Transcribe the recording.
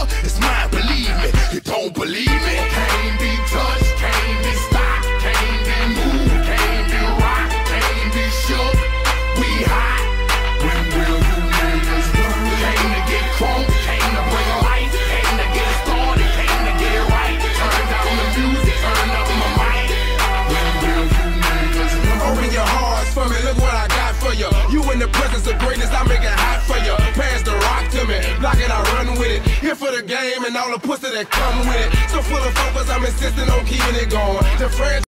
it's mine, believe me. You don't believe me? Can't be touched, can't be stopped, can't be moved, can't be rocked, can't be shook. We hot. When will you niggas learn? Came to get crunk, came to bring life, came to get started, came to get it right. Turn down the music, turn up my mic. When will you niggas learn? Open your hearts for me, look what I got for you. You in the presence of greatness, I make it hot for you. Pass the rock to me, block it, I run with it. Here for the game and all the pussy that come with it. So full of focus, I'm insisting on keeping it going. The friends